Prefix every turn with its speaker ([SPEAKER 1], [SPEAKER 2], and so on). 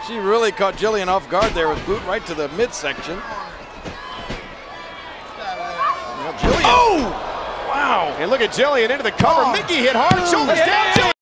[SPEAKER 1] She really caught Jillian off guard there with boot right to the midsection. Well, Jillian.
[SPEAKER 2] Oh!
[SPEAKER 1] Wow.
[SPEAKER 2] And look at Jillian into the cover. Mickey hit hard. Shoulders down.